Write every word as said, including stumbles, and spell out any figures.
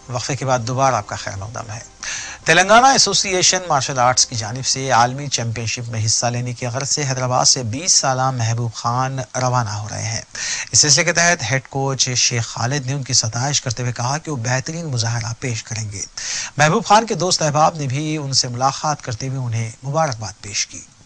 वक्फे के बाद दोबारा आपका खैर मकदम है। तेलंगाना एसोसिएशन मार्शल आर्ट्स की जानिब से आलमी चैंपियनशिप में हिस्सा लेने की गर्ज से हैदराबाद से बीस साल महबूब खान रवाना हो रहे हैं। इस सिलसिले के तहत हेड कोच शेख खालिद ने उनकी सताइश करते हुए कहा कि वो बेहतरीन मुजाहरा पेश करेंगे। महबूब खान के दोस्त अहबाब ने भी उनसे मुलाकात करते हुए उन्हें मुबारकबाद पेश की।